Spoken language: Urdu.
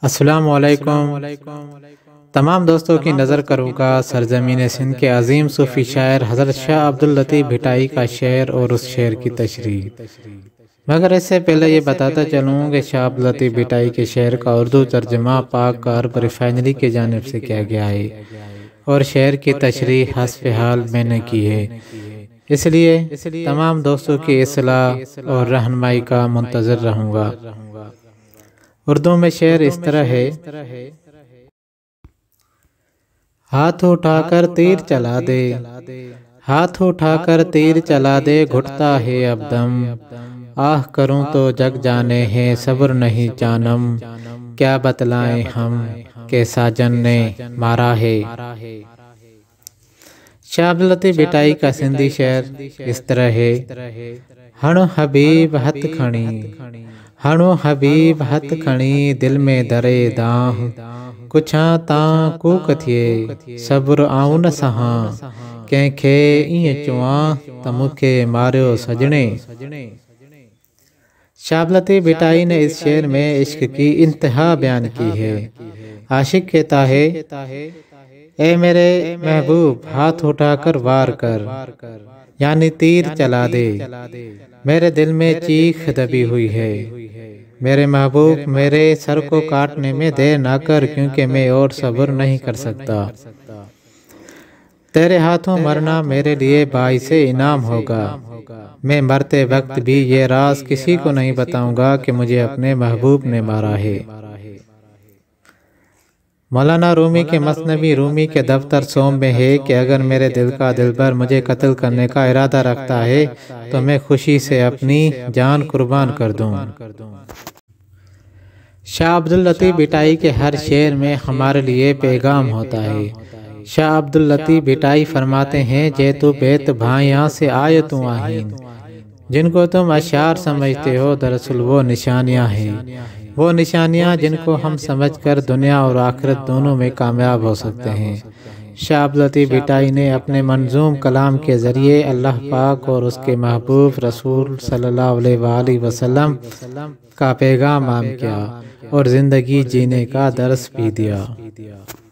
السلام علیکم۔ تمام دوستوں کی نظر کروں گا سرزمین سندھ کے عظیم صوفی شاعر حضرت شاہ عبداللطیف بھٹائی کا شعر اور اس شعر کی تشریح۔ مگر اس سے پہلے یہ بتاتا چلوں کہ شاہ عبداللطیف بھٹائی کے شعر کا اردو ترجمہ پاک کارب ریفائنری کی جانب سے کیا گیا ہے اور شعر کی تشریح حسب حال میں نے کی ہے، اس لیے تمام دوستوں کی اصلاح اور رہنمائی کا منتظر رہوں گا۔ اردو میں شعر اس طرح ہے: ہاتھ اٹھا کر تیر چلا دے، ہاتھ اٹھا کر تیر چلا دے، گھٹتا ہے اب دم، آہ کروں تو جگ جانے ہیں، صبر نہیں جانم، کیا بتلائیں ہم کہ ساجن نے مارا ہے۔ شاہ عبداللطیف بھٹائی کا سندھی شعر اس طرح ہے: ہنو حبیب ہتھ کھڑی، ہنو حبیب ہتھ کھڑی، دل میں درے داہ، کچھاں تاں کوک تھیے، صبر آؤں نہ سہاں، کہیں کھے این چواں، تمکے ماریو سجنے۔ شاہ عبداللطیف بھٹائی نے اس شعر میں عشق کی انتہا بیان کی ہے۔ عاشق کہتا ہے: اے میرے محبوب ہاتھ اٹھا کر وار کر، یعنی تیر چلا دے، میرے دل میں چیخ دبی ہوئی ہے، میرے محبوب میرے سر کو کاٹنے میں دیر نہ کر، کیونکہ میں اور صبر نہیں کر سکتا، تیرے ہاتھوں مرنا میرے لیے باعث انعام ہوگا، میں مرتے وقت بھی یہ راز کسی کو نہیں بتاؤں گا کہ مجھے اپنے محبوب نے مارا ہے۔ مولانا رومی کے مثنوی رومی کے دفتر سوم میں ہے کہ اگر میرے دل کا دلبر مجھے قتل کرنے کا ارادہ رکھتا ہے تو میں خوشی سے اپنی جان قربان کر دوں۔ شاہ عبداللطیف بھٹائی کے ہر شعر میں ہمارے لیے پیغام ہوتا ہے۔ شاہ عبداللطیف بھٹائی فرماتے ہیں: جیتو بیت بھائیاں سے آیتوں آہین، جن کو تم اشعار سمجھتے ہو دراصل وہ نشانیاں ہیں، وہ نشانیاں جن کو ہم سمجھ کر دنیا اور آخرت دونوں میں کامیاب ہو سکتے ہیں۔ شاہ عبداللطیف بھٹائی نے اپنے منظوم کلام کے ذریعے اللہ پاک اور اس کے محبوب رسول صلی اللہ علیہ وآلہ وسلم کا پیغام عام کیا اور زندگی جینے کا درس بھی دیا۔